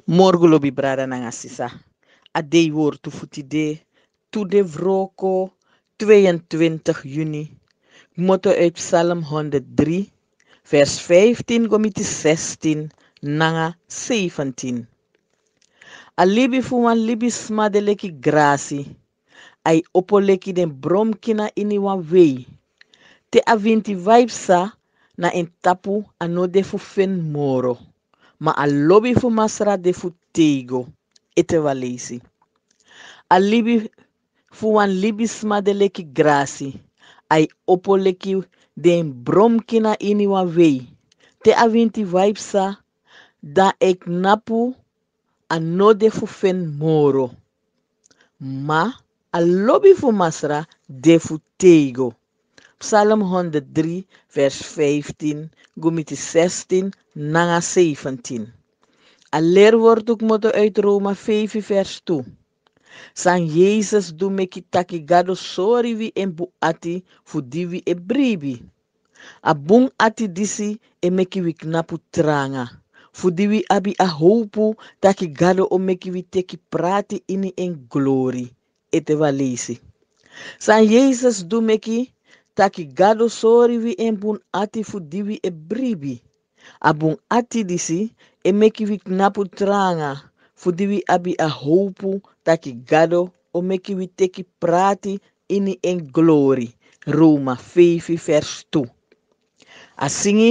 Morgen lobi brada nanga sisa. A Deiwortu Tudewroko 22 juni. Motto uit Psalm 103, vers 15 gomiti 16, nanga 17. A libi fu wan libi smadeleki grasi. Ai opoleki den bromkina ini wan wei. Te avinti vibesa na en tapu anode fu fen moro. Ma a lobi fu masra de fu tego. Ete walesi. A libi fu wan libi smadeleki grasi. Ai opoleki den bromkina ini wan wei. Te avinti vibesa da ek napu anode fu fen moro. Ma a lobi fu masra de fu tego. Psalm 103, vers 15, gumiti 16, nanga 17. A leerwoord ook moeten uit Roma 5, vers 2. San Jezus do meki taki gado sorry vi en bu ati fu divi e bribi. A bung ati disi e meki wi knapu tranga. Fu divi abi a hopu taki gado o meki wi teki prati ini en glory. Ete valesi. San Jezus do meki taki gado sorry vi en bun ati fu divi e bribi. Abun ati disi e meki wi knapu tranga. Fu divi abi a hopu taki gado o meki wi teki prati ini en glory. Roma 5 vers 2. Asingi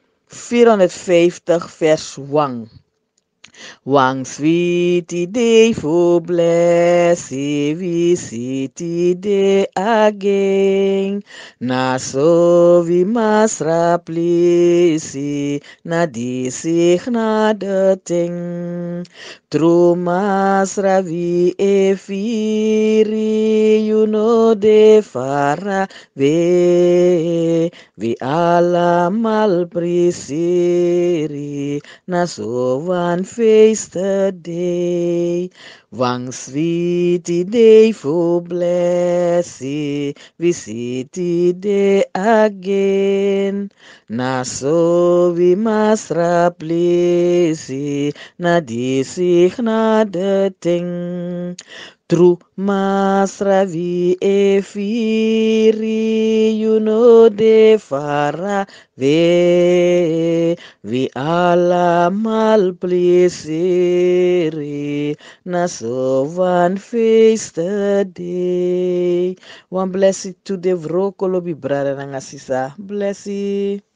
450 vers 1. Wang sweetie day for blessing we city day again. Na so we must replace na disig na de ting. True masra vi e firi you know de fara we allemaal prisiri na so one feest day. Wang sweetie day for blessing we city day again. Na so we must replace na disig na de ting. True masra vi e firi you know de fara we allemaal plezier na so van feest day. One blessing to the vroko lobi brada nanga sisa. Blessing.